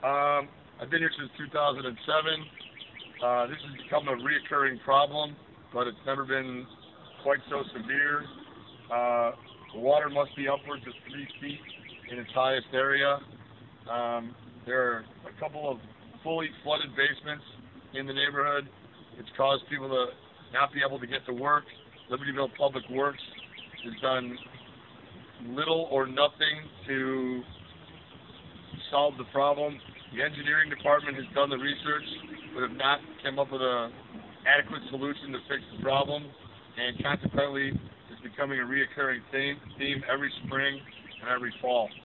I've been here since 2007. This has become a reoccurring problem, but it's never been quite so severe. The water must be upwards of 3 feet in its highest area. There are a couple of fully flooded basements in the neighborhood. It's caused people to not be able to get to work. Libertyville Public Works has done little or nothing to solve the problem. The engineering department has done the research, but have not come up with an adequate solution to fix the problem, and consequently, it's becoming a reoccurring theme every spring and every fall.